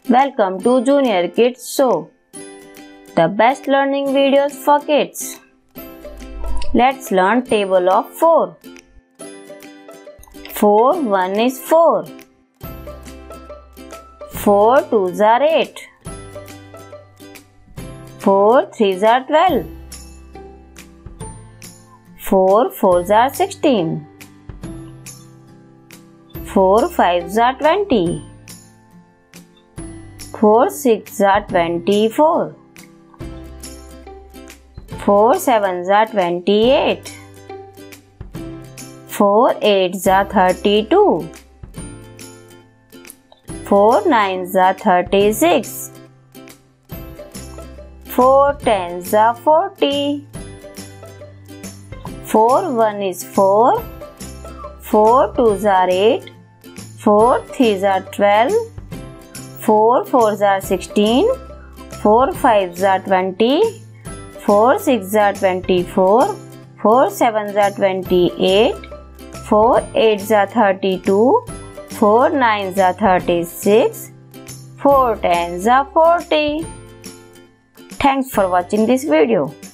Welcome to Junior Kids Show, the best learning videos for kids. Let's learn table of 4. 4 1 is 4. 4 2s are 8. 4 3s are 12. 4 4s are 16. 4 5s are 20. 4 6s are 24. 4 7s are 28. 4 8s are 32. 4 9s are 36. 4 10s are 40. 4 1 is 4. 4 2s are 8. 4 3s are 12. 4 4s are 16. 4 5s are 20. 4 6s are 24. 4 7s are 28. 4 8s are 32. 4 9s are 36. 4 10s are 40. Thanks for watching this video.